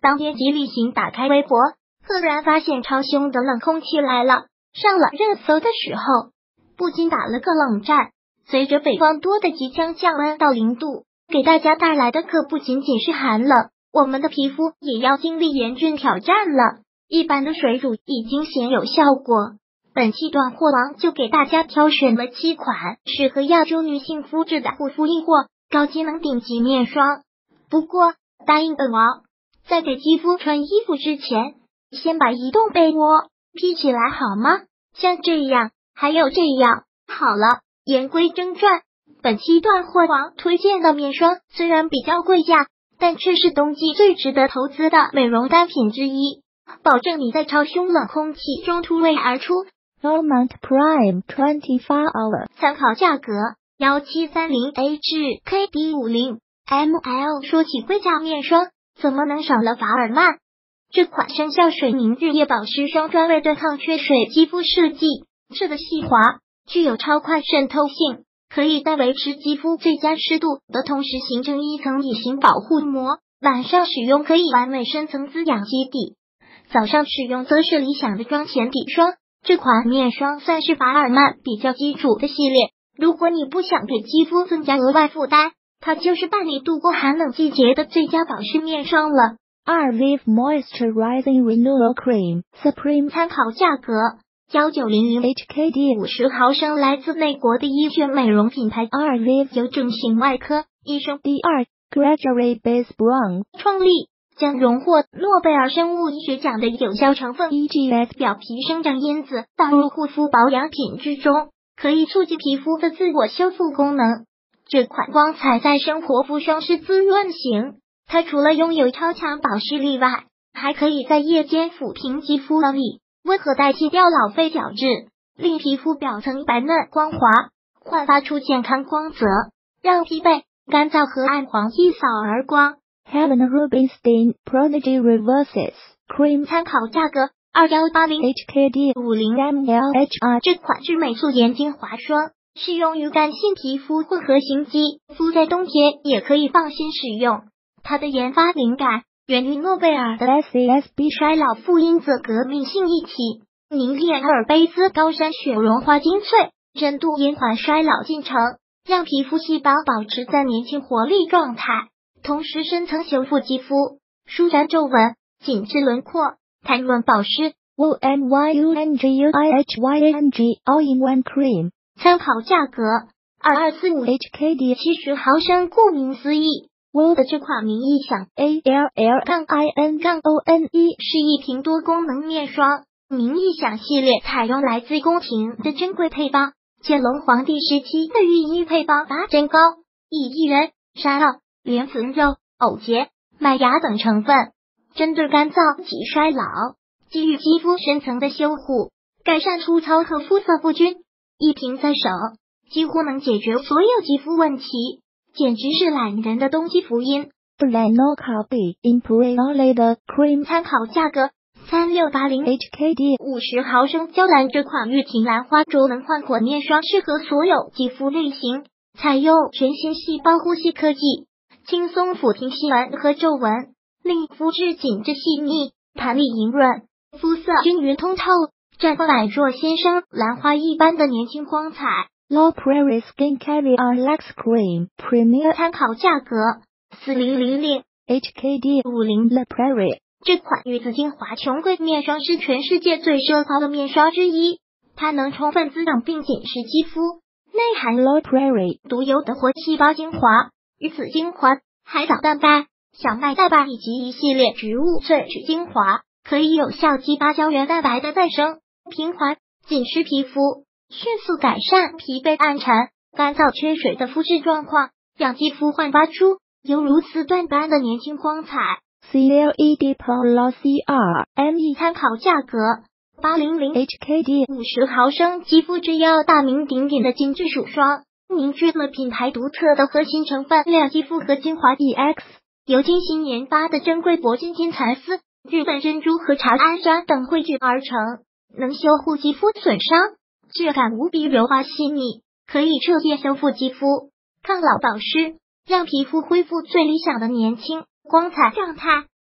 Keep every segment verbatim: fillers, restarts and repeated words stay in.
当天吉利行打开微博，赫然发现超凶的冷空气来了，上了热搜的时候，不禁打了个冷战。随着北方多的即将降温到零度，给大家带来的可不仅仅是寒冷，我们的皮肤也要经历严峻挑战了。一般的水乳已经显有效果，本期断货王就给大家挑选了七款适合亚洲女性肤质的护肤硬货高机能顶级面霜。不过答应本王，在给肌肤穿衣服之前，先把移动被窝披起来好吗？像这样，还有这样。好了，言归正传，本期断货王推荐的面霜虽然比较贵价，但却是冬季最值得投资的美容单品之一，保证你在超凶冷空气中突围而出。 Normant Prime twenty-four hour， 参考价格一七三零 A 至 K D 五十 M L。 说起贵价面霜，怎么能少了法尔曼？这款生效水凝日夜保湿霜专为对抗缺水肌肤设计，质的细滑，具有超快渗透性，可以在维持肌肤最佳湿度的同时形成一层隐形保护膜，晚上使用可以完美深层滋养基底，早上使用则是理想的妆前底霜。这款面霜算是法尔曼比较基础的系列，如果你不想给肌肤增加额外负担，它就是伴你度过寒冷季节的最佳保湿面霜了。 二 Live Moisturizing Renewal Cream Supreme， 参考价格一九零零 H K D 五十毫升，来自美国的医学美容品牌二 Live 由整形外科医生第二 Gregory Bass Brown 创立，将荣获诺贝尔生物医学奖的有效成分 E G S 表皮生长因子导入护肤保养品之中，可以促进皮肤的自我修复功能。这款光彩再生活肤霜是滋润型，它除了拥有超强保湿力外，还可以在夜间抚平肌肤纹理，温和代谢掉老废角质，令皮肤表层白嫩光滑，焕发出健康光泽，让疲惫、干燥和暗黄一扫而光。 Helena Rubinstein Prodigy Reverses Cream， 参考价格二一八零 H K D 五十 M L H R。 这款智美素颜精华霜适用于干性皮肤混合型肌肤，在冬天也可以放心使用。它的研发灵感源于诺贝尔的 S A S B 衰老负因子革命性一体，凝练阿尔卑斯高山雪绒花精粹，深度延缓衰老进程，让皮肤细胞保持在年轻活力状态，同时深层修复肌肤，舒展皱纹，紧致轮廓，弹润保湿。 W N Y U N G U I H Y A N G All-in-One Cream， 参考价格二二四五 H K D 七十毫升。顾名思义，W 的这款名义响 A L L I N O N E 是一瓶多功能面霜，名义响系列采用来自宫廷的珍贵配方，乾隆皇帝时期的御医配方达真膏、薏苡仁、山药、莲粉肉、藕节、麦芽等成分，针对干燥及衰老，给予肌肤深层的修护，改善粗糙和肤色不均。一瓶在手，几乎能解决所有肌肤问题，简直是懒人的冬季福音。 Blano Copy Imperial Cream， 参考价格三六八零 H K D 五十毫升。娇兰这款玉婷兰花轴能焕火面霜适合所有肌肤类型，采用全新细胞呼吸科技，轻松抚平细纹和皱纹，令肤质紧致细腻，弹力莹润，肤色均匀通透，绽放宛若先生兰花一般的年轻光彩。 La Prairie Skin Caviar Luxe Cream Premier， 参考价格四零零零 H K D 五十。 La Prairie， 这款鱼子精华琼贵面霜是全世界最奢华的面霜之一，它能充分滋养并紧实肌肤，内含 La Prairie 独有的活细胞精华、鱼子精华、海藻蛋白、小麦蛋白以及一系列植物萃取精华，可以有效激发胶原蛋白的再生，平滑紧实皮肤，迅速改善疲惫暗沉、干燥缺水的肤质状况，让肌肤焕发出犹如瓷锻般的年轻光彩。 C L E D Polo C R M E， 参考价格八零零 H K D 五十毫升。肌肤之钥大名鼎鼎的精致乳霜，凝聚了品牌独特的核心成分亮肌肤和精华 E X， 由精心研发的珍贵铂金金蚕丝、日本珍珠和茶氨酸等汇聚而成，能修护肌肤损伤，质感无比柔滑细腻，可以彻夜修复肌肤，抗老保湿，让皮肤恢复最理想的年轻光彩状态。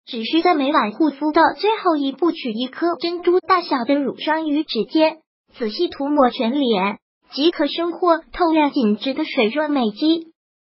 只需在每晚护肤的最后一步取一颗珍珠大小的乳霜于指尖，仔细涂抹全脸，即可收获透亮紧致的水润美肌。